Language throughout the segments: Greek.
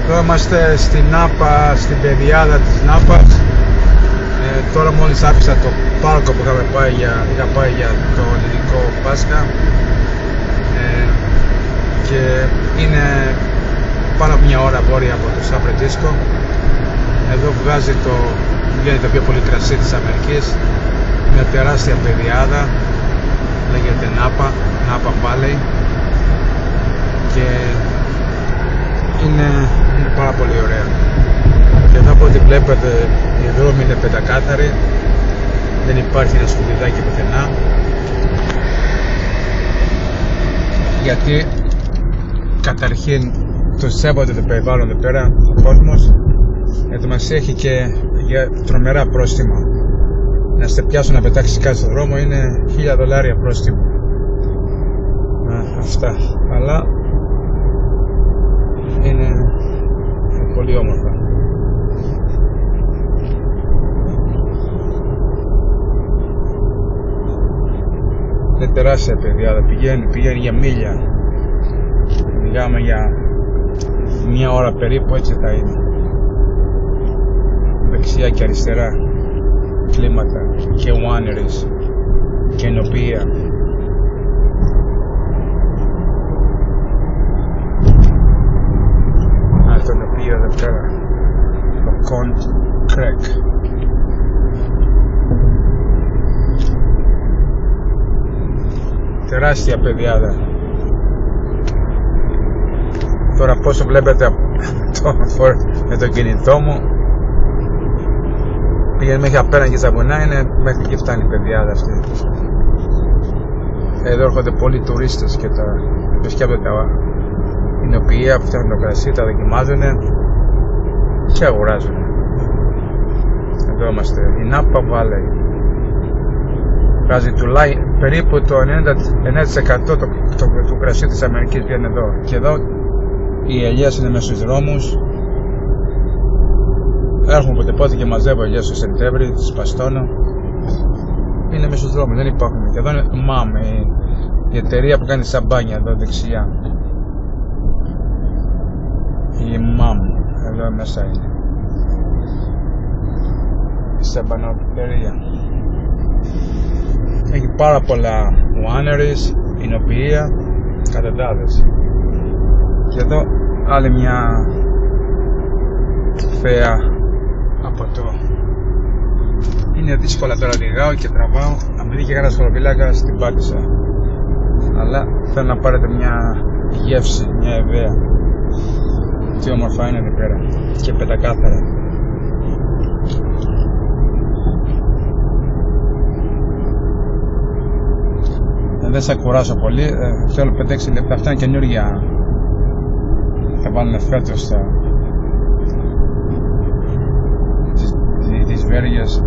Εδώ είμαστε στην Νάπα, στην πεδιάδα της Νάπας. Τώρα μόλις άφησα το πάρκο που είχα πάει για το ελληνικό Πάσχα, και είναι πάνω από μια ώρα βόρεια από το Σαν Φραντζίσκο. Εδώ βγαίνει το πιο πολύ κρασί της Αμερικής, μια τεράστια πεδιάδα, λέγεται Νάπα Valley, και είναι πάρα πολύ ωραία. Και εδώ από ό,τι βλέπετε οι δρόμοι είναι πεντακάθαροι, δεν υπάρχει ένα σκουπιδάκι πουθενά, γιατί καταρχήν το σέβονται το περιβάλλον εδώ πέρα ο κόσμος. Γιατί μας έχει και για τρομερά πρόστιμα. Να σε πιάσουν να πετάξεις κάτι στον δρόμο είναι $1000 πρόστιμο. Αυτά. Αλλά είναι πολύ όμορφα. Είναι τεράστια πεδιάδα, πηγαίνει για μίλια. Μιλάμε για μια ώρα περίπου, έτσι θα είναι. Δεξιά και αριστερά κλίματα και wineries και ενοπία. Το ενοπία εδώ πέρα, το Cont Creek. Τεράστια πεδιάδα. Τώρα πόσο βλέπετε με το κινητό μου, πήγαινε μέχρι απέναντι και στα βουνά, είναι μέχρι και φτάνει η πεδιάδα αυτή. Εδώ έρχονται πολλοί τουρίστες και τα επισκέπτονται τα εινοποιεία που φτιάχνουν το κρασί, τα δοκιμάζουν και αγοράζουν. Εδώ είμαστε, η Νάπα Valley. Βγάζει περίπου το 99% του κρασί της Αμερικής βγαίνει εδώ. Και εδώ οι ελιές είναι μέσα στους δρόμους. Έρχομαι ποτέ πότε και μαζεύω ελιές στο Σεπτέμβρη, τις παστώνω. Είναι μέσα στους δρόμους, δεν υπάρχουν. Και εδώ είναι MAM, η εταιρεία που κάνει σαμπάνια εδώ δεξιά. Η MAM, εδώ μέσα είναι η σαμπανοπλερία. Έχει πάρα πολλά wineries, εινοποιεία, κατεντάδες. Και εδώ άλλη μια θέα από το... Είναι δύσκολα τώρα, οδηγάω και τραβάω, να μην δει και κανένα σχολοπίλακα στην πάτησα. Αλλά θέλω να πάρετε μια γεύση, μια ιδέα. Τι όμορφα είναι εδώ πέρα και πεντακάθαρα. Δεν θα κουράσω πολύ, θέλω 5-6 λεπτά. Αυτά είναι καινούργια. Θα βάλουμε φέτος τις βέργες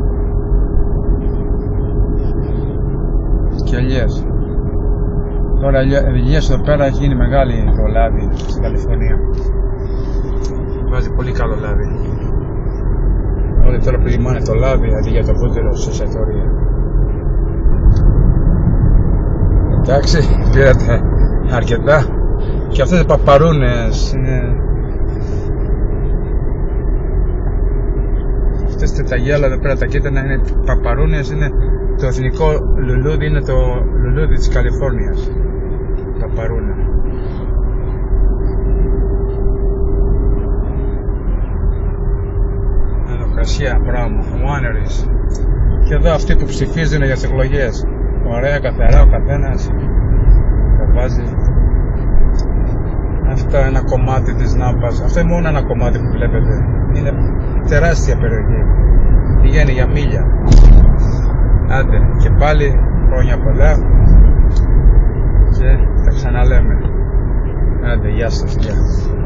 και ελιές. Τώρα ελιές εδώ πέρα έχει γίνει μεγάλη το λάδι στην Καλιφόρνια. Βάζει πολύ καλό λάδι. Όλοι τώρα προτιμάνε το λάδι αντί για το βούτυρο σε εστιατόρια. Εντάξει, πήρατε αρκετά. Και αυτές οι παπαρούνες είναι... Αυτές τα γέλα εδώ πέρα, τα κίτρινα είναι παπαρούνες, είναι το εθνικό λουλούδι, είναι το λουλούδι της Καλιφόρνιας. Παπαρούνα. Εδώ κρασιά, μπράβο, wineries. Και εδώ αυτοί που ψηφίζουν για τις εκλογές. Ωραία, καθαρά ο καθένας τα βάζει. Αυτό είναι ένα κομμάτι της Νάπας. Αυτό είναι μόνο ένα κομμάτι που βλέπετε. Είναι τεράστια περιοχή. Πηγαίνει για μίλια. Άντε και πάλι χρόνια πολλά και τα ξαναλέμε. Άντε, γεια σας.